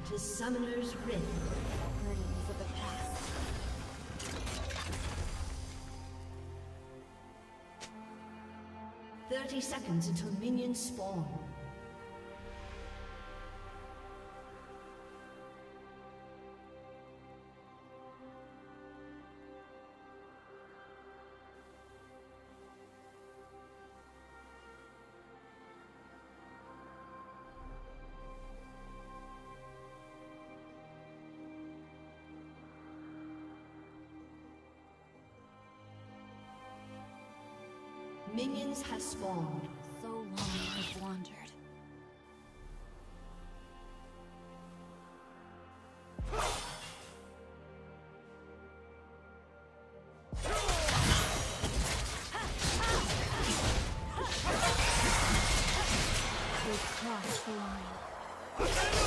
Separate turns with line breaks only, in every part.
to Summoner's Rift.
Burdens of the past.
30 seconds until minions spawn. Minions has spawned.
So long I've wandered. They've crossed the line.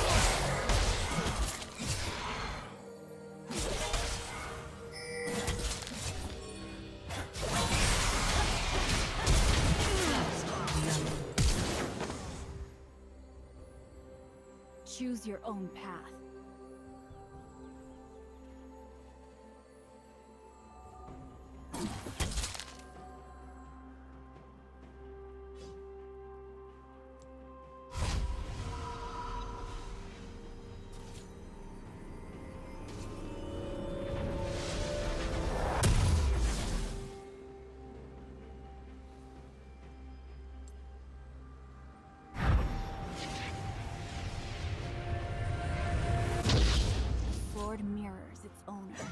Choose your own path. Mirrors its owner.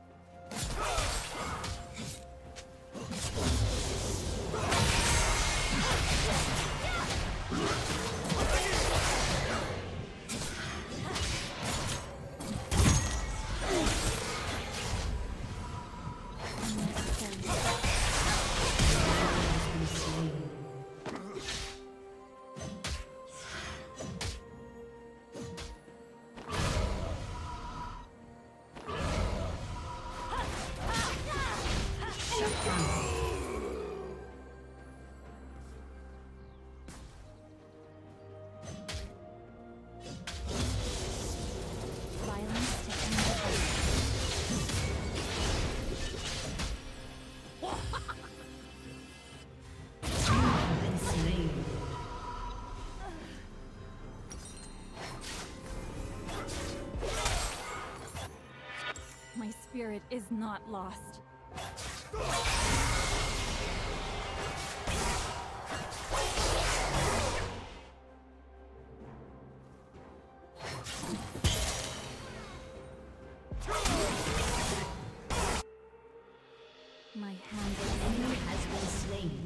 My spirit is not lost. My hand
has been slain.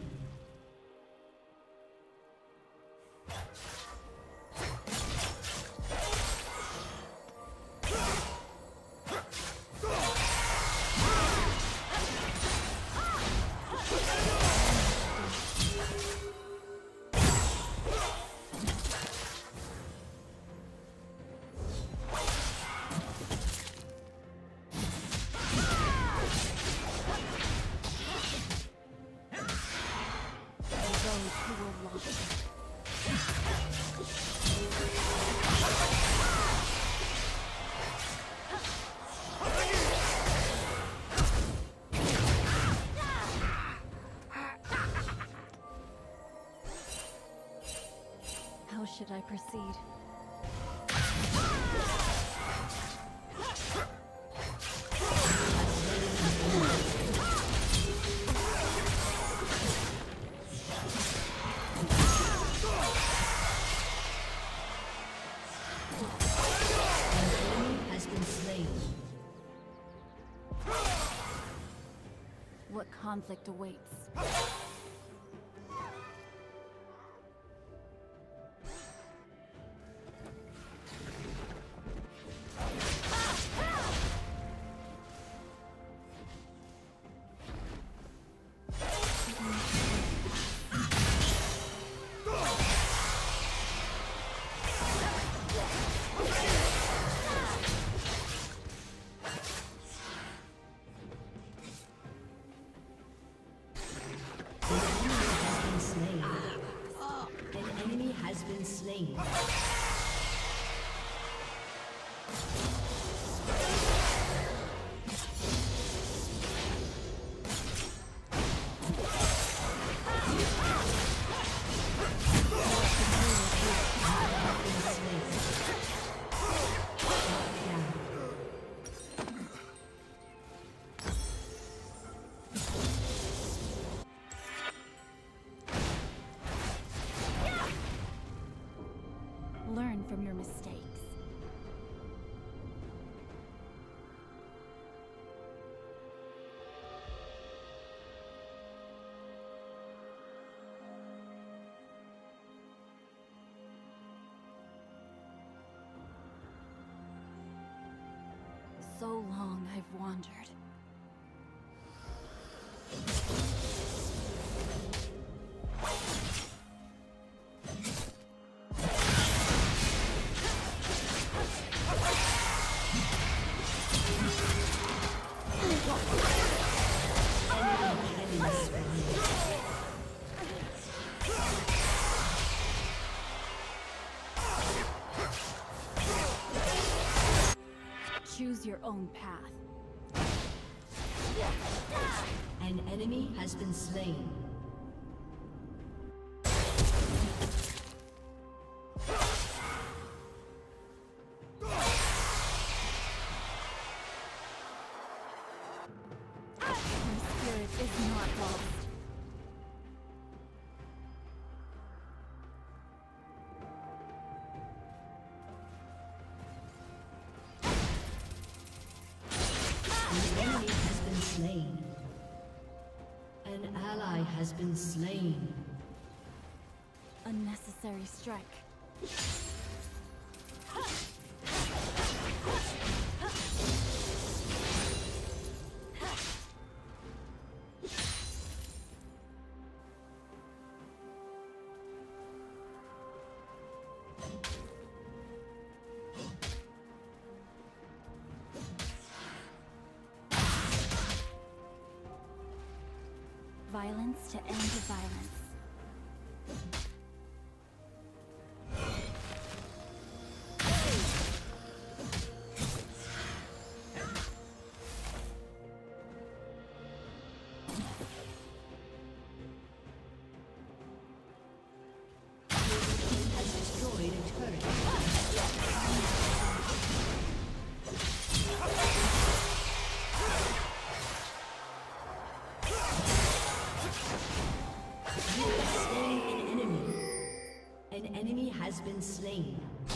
How should I proceed? What conflict awaits? so long I've wandered. Choose your own path.
An enemy has been slain.
My spirit is not lost.
An enemy has been slain. An ally has been slain.
Unnecessary strike. Violence to end the violence.
Has destroyed a turret. You have slain an enemy. An enemy has been slain.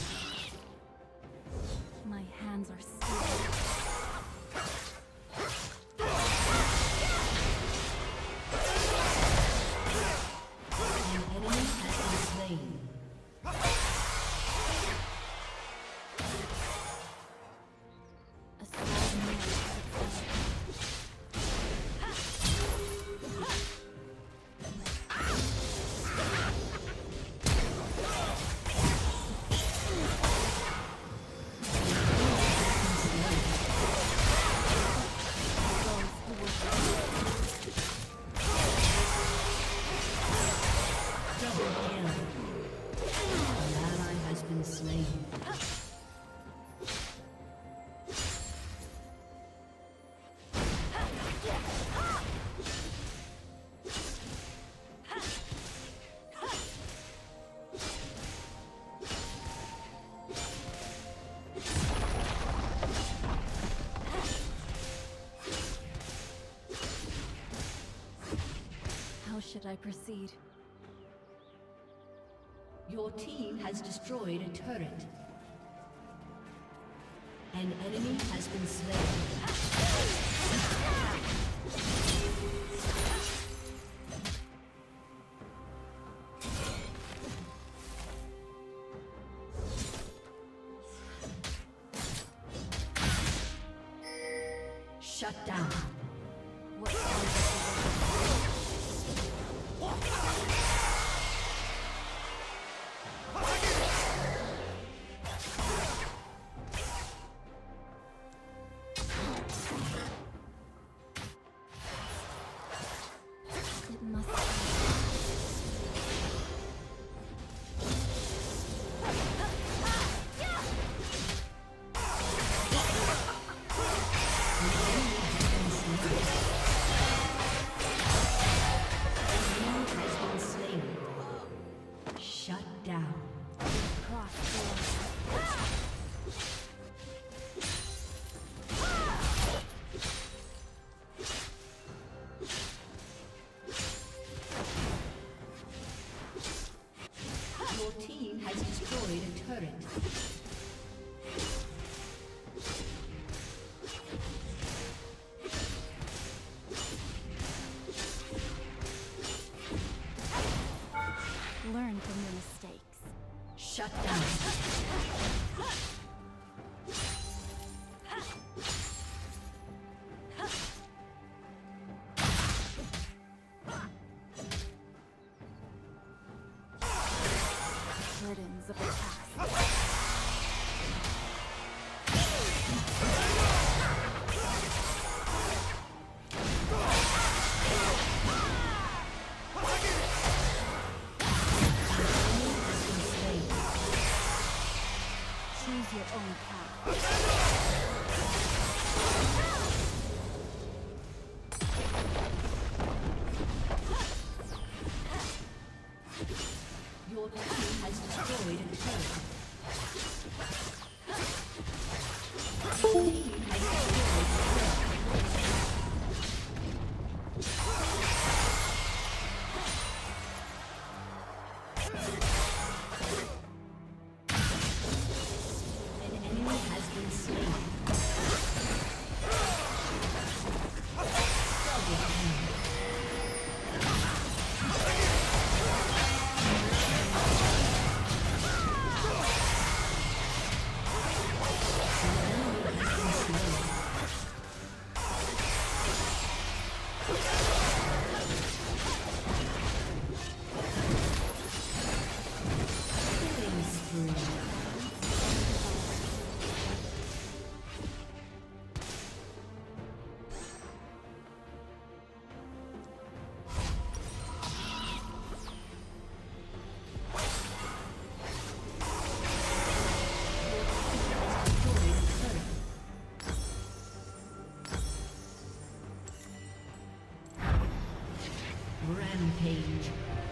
My hands are still.
An enemy has been slain.
A sword mirror.
Double kill. An ally has been slain.
How should I proceed?
Your team has destroyed a turret. An enemy has been slain. Shut down.
What is the It must be.
Shut down.
Cross the line.
Your team has destroyed a turret.
Learn from your mistakes.
Shut down. Rampage.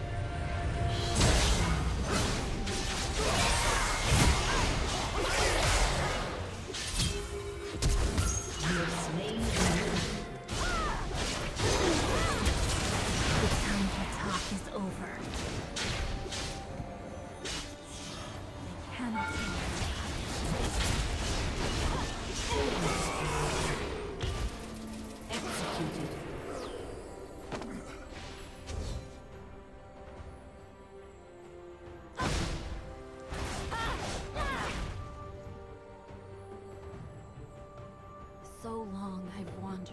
So long I've wandered.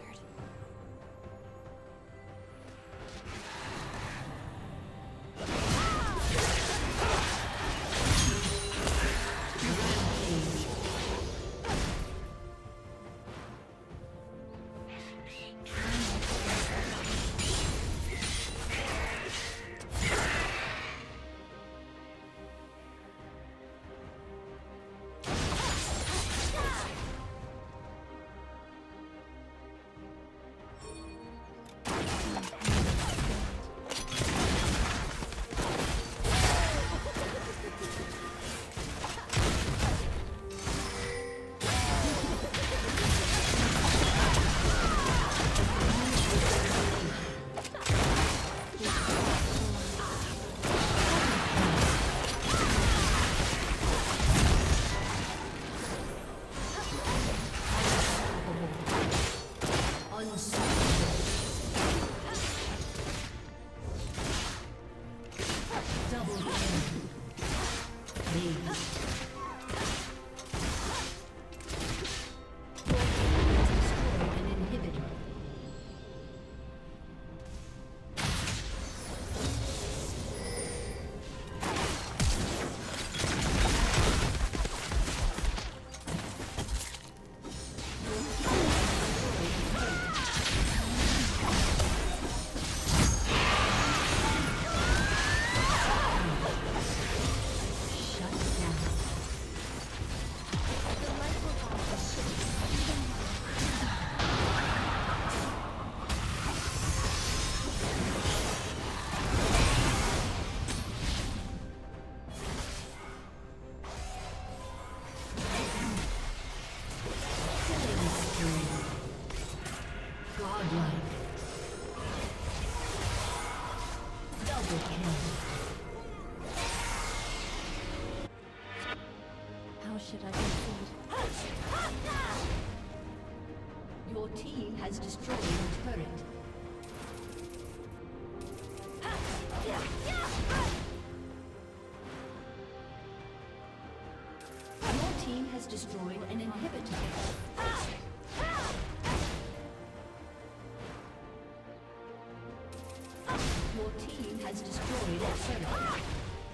How should I proceed?
Your team has destroyed a turret. Your team has destroyed an inhibitor. Your team has destroyed a turret.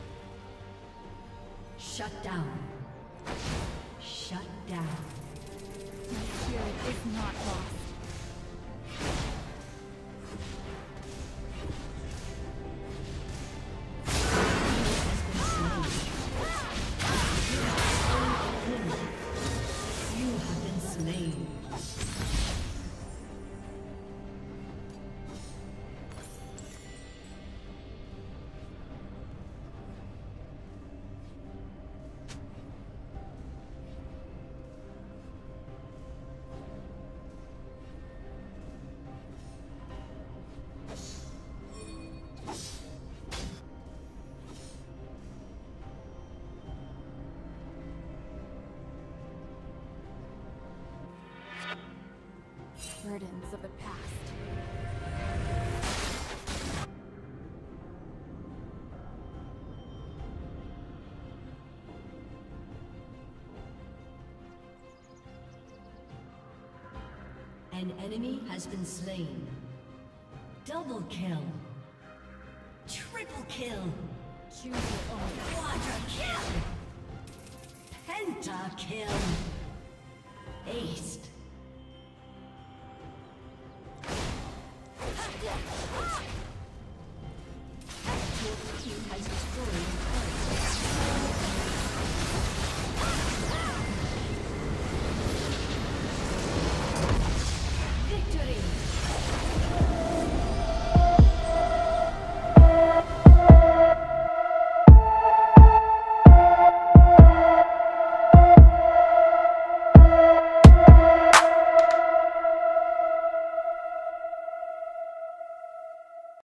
Shut down. Shut down.
My spirit is not lost. burdens of the past.
An enemy has been slain. Double kill. Triple kill.
Choose your own.
Quadra kill. Penta kill. Aced.